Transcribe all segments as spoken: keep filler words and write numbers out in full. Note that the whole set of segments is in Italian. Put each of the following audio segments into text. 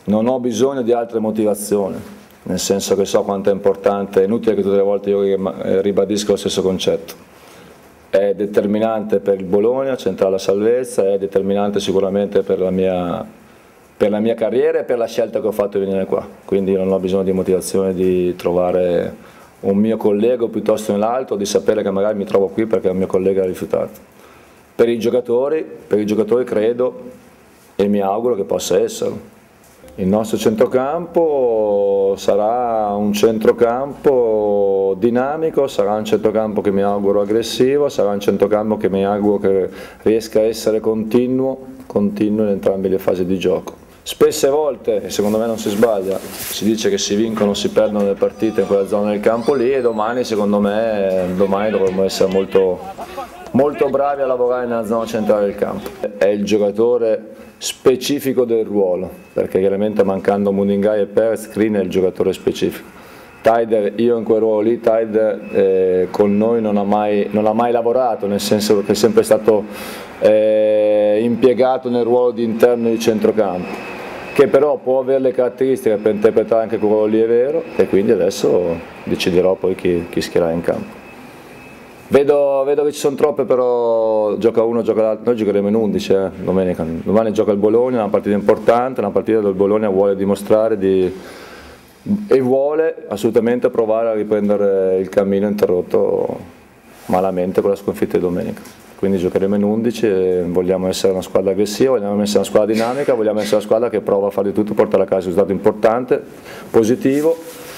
non ho bisogno di altre motivazioni, nel senso che so quanto è importante, è inutile che tutte le volte io ribadisco lo stesso concetto. È determinante per il Bologna, centrale a salvezza, è determinante sicuramente per la mia, per la mia carriera e per la scelta che ho fatto di venire qua, quindi non ho bisogno di motivazione di trovare un mio collega piuttosto nell'altro, di sapere che magari mi trovo qui perché un mio collega ha rifiutato. Per i giocatori, per i giocatori credo e mi auguro che possa esserlo. Il nostro centrocampo sarà un centrocampo dinamico, sarà un centrocampo che mi auguro aggressivo, sarà un centrocampo che mi auguro che riesca a essere continuo, continuo in entrambe le fasi di gioco. Spesse volte, e secondo me non si sbaglia, si dice che si vincono o si perdono le partite in quella zona del campo lì e domani secondo me domani dovremmo essere molto, molto bravi a lavorare nella zona centrale del campo. È il giocatore specifico del ruolo, perché chiaramente mancando Mudingai e Perez, Crin è il giocatore specifico. Taider, io in quel ruolo lì, Taider eh, con noi non ha, mai, non ha mai lavorato, nel senso che è sempre stato eh, impiegato nel ruolo di interno di centrocampo, che però può avere le caratteristiche per interpretare anche quel ruolo lì, è vero, e quindi adesso deciderò poi chi, chi schierare in campo. Vedo, vedo che ci sono troppe, però gioca uno, gioca l'altro. Noi giocheremo in undici eh, domenica. Domani gioca il Bologna, una partita importante, una partita dove il Bologna vuole dimostrare di, e vuole assolutamente provare a riprendere il cammino interrotto malamente con la sconfitta di domenica. Quindi giocheremo in undici e vogliamo essere una squadra aggressiva, vogliamo essere una squadra dinamica, vogliamo essere una squadra che prova a fare di tutto, portare a casa un risultato importante, positivo,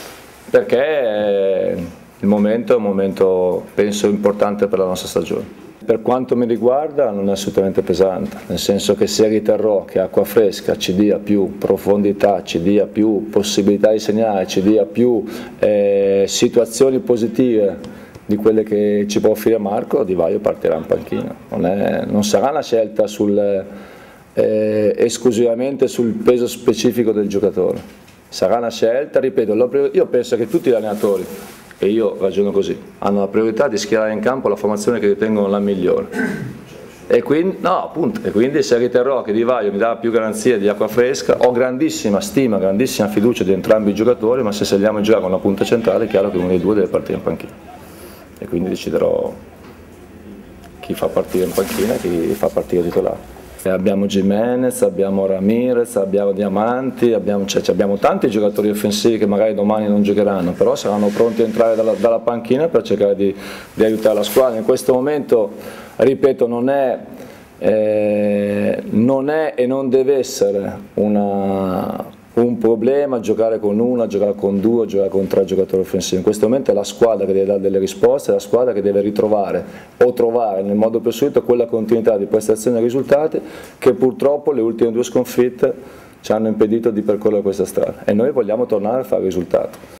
perché il momento è un momento, penso, importante per la nostra stagione. Per quanto mi riguarda non è assolutamente pesante, nel senso che se riterrò che acqua fresca ci dia più profondità, ci dia più possibilità di segnare, ci dia più eh, situazioni positive di quelle che ci può offrire Marco, Di Vaio partirà in panchina. Non, è, non sarà una scelta sul, eh, esclusivamente sul peso specifico del giocatore, sarà una scelta, ripeto, io penso che tutti gli allenatori, e io ragiono così, hanno la priorità di schierare in campo la formazione che ritengono la migliore. E quindi, no, appunto, e quindi se riterrò che Di Vaio mi dà più garanzie di acqua fresca, ho grandissima stima, grandissima fiducia di entrambi i giocatori, ma se scegliamo di giocare con una punta centrale è chiaro che uno dei due deve partire in panchina. E quindi deciderò chi fa partire in panchina e chi fa partire titolare. E abbiamo Gimenez, abbiamo Ramirez, abbiamo Diamanti, abbiamo, cioè, abbiamo tanti giocatori offensivi che magari domani non giocheranno, però saranno pronti a entrare dalla, dalla panchina per cercare di, di aiutare la squadra. In questo momento, ripeto, non è, eh, non è e non deve essere una, un problema giocare con una, giocare con due, giocare con tre giocatori offensivi. In questo momento è la squadra che deve dare delle risposte, è la squadra che deve ritrovare o trovare nel modo più assoluto quella continuità di prestazioni e risultati che purtroppo le ultime due sconfitte ci hanno impedito di percorrere questa strada, e noi vogliamo tornare a fare risultati.